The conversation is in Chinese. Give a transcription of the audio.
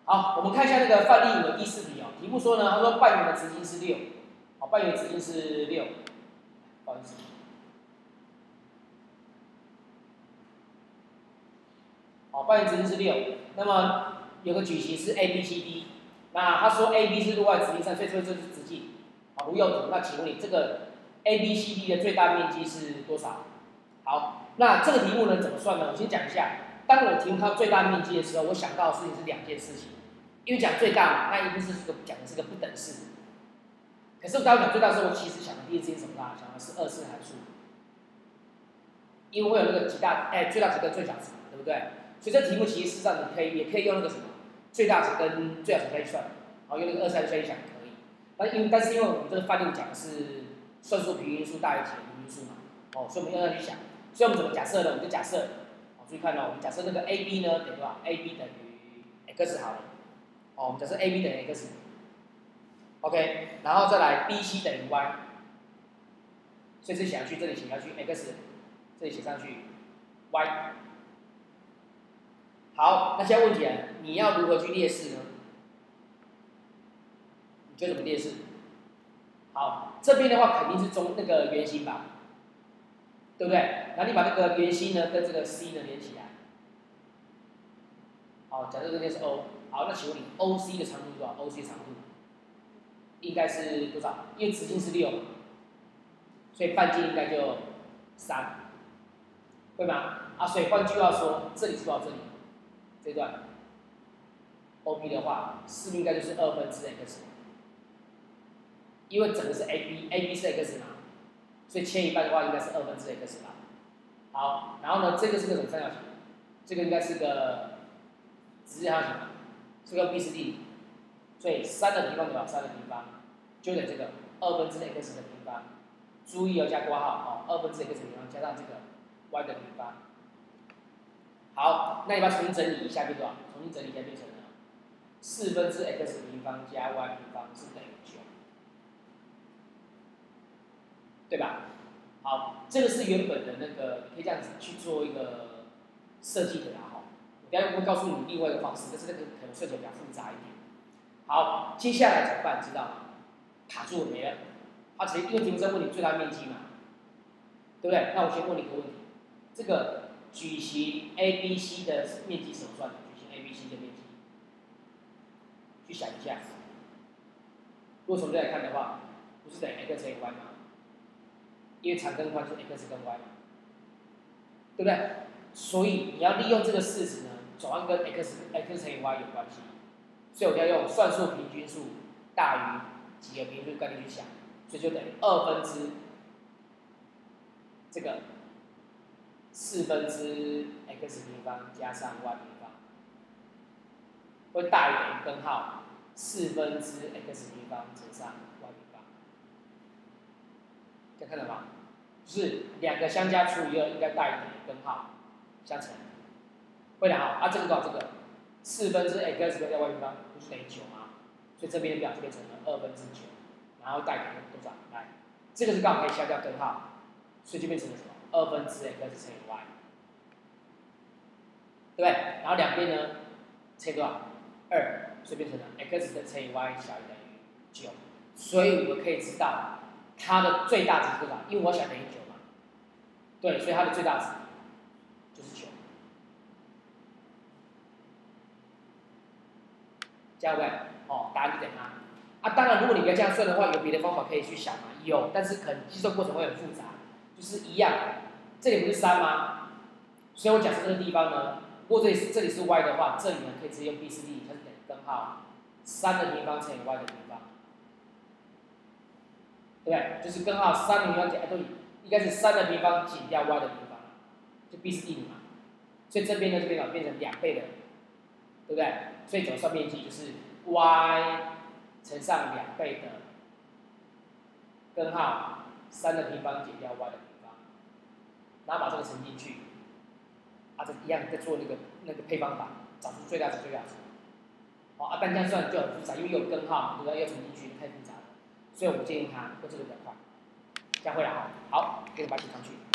好，我们看一下那个范例5的第4题哦。题目说呢，他说半圆的直径是6，好，半圆的直径是6，不好意思。好，半圆直径是6，那么有个矩形是 ABCD， 那他说 AB 是落在直径上，所以这是直径。好，如有图，那请问你这个 ABCD 的最大面积是多少？好，那这个题目呢怎么算呢？我先讲一下。当我题目看到最大面积的时候，我想到的事情是2件事情。因为讲最大嘛，那一定是讲的是个不等式。可是当我讲最大的时候，我其实想的第一件事情是什么呢？想的是2次函数，因为会有那个最大值跟最小值，对不对？所以这题目其实事实上也可以用那个什么最大值跟最小值来算，然后用那个2次函数来想也可以。但是因为我们这个范例讲的是算术平均因数大于解平因数嘛，所以我们要去想。所以我们怎么假设呢？我们就假设，注意看哦，我们假设那个 AB 呢等于多少 ？AB 等于 x 好了。我们假设 AB 等于 x，OK， 然后再来 BC 等于 y， 所以这里写上去，这里写上去 x， 这里写上去 y。好，那现在问题来了，你要如何去列式呢？你觉得怎么列式？好，这边的话肯定是那个圆心吧，对不对？然后你把那个圆心呢跟这个 C 呢连起来。好，假设这边是 O， 好，那请问你 OC 的长度是多少 ？OC 长度应该是多少？因为直径是6嘛，所以半径应该就3，会吗？所以换句话说，这里是多少？这里这段 OP 的话，是不是应该就是x，因为整个是 AB 是 x 嘛，所以切一半的话应该是x 吧。好，然后呢，这个是个什么三角形？这个应该是个直线三角形嘛，是个 BCD， 所以3的平方多少？3的平方就等于这个x的平方。注意要加括号，2x的平方加上这个 y 的平方。好，那你把它重新整理一下，变多少？重新整理一下变成了4x平方加 y 平方是等于9，对吧？好，这个是原本的那个，你可以这样子去做一个设计的啦哈。我等下会告诉你另外一个方式，但是那个可能设计比较复杂一点。好，接下来怎么办？知道吗？卡住了没了。因为题目在问你最大面积嘛，对不对？那我先问你一个问题：这个矩形 ABC 的面积怎么算的？矩形 ABC 的面积，去想一下。如果从这来看的话，不是等于 x 乘以 y 吗？因为长跟宽是 x 跟 y 嘛，对不对？所以你要利用这个式子呢，总要跟 x 乘以 y 有关系。所以我要用算术平均数大于几个平均数概念去想，所以就等于这个4x平方加上 y 平方，会大于等于根号4x平方乘上 y 平方。这样看到吗？就是2个相加除以2应该大于等于根号相乘。会的哈，这个多少？这个4x加 y 平方不是等于9吗？所以这边的表就变成了9/2，然后大于多少？来，这个是刚好可以消掉根号，所以就变成了什么？2x乘以 y， 对不对？然后两边呢乘以多少？2，所以变成了 x 乘以 y 小于等于9。所以我们可以知道它的最大值是多少？因为我小于等于9嘛，对，所以它的最大值就是9。这样对不对？答案就等于它。当然，如果你不要这样算的话，有别的方法可以去想嘛？有，但是可能计算过程会很复杂。就是一样，这里不是3吗？所以我假设这个地方呢，如果这里是 y 的话，这里呢可以直接用 BCD， 它是等于根号3的平方乘以 y 的平方，对不对？就是根号3的平方对，应该是3的平方减掉 y 的平方，就 BCD 嘛。所以这边呢，这边变成2倍的，对不对？所以怎么算面积？就是 y 乘上2倍的根号3的平方减掉 y 的平方，然后把这个乘进去，这一样在做那个配方法，找出最大值。但这样算就很复杂，因为有根号，对不对？要乘进去太复杂了，所以我们建议它用这个比较快，这样会了好，给我把它写上去。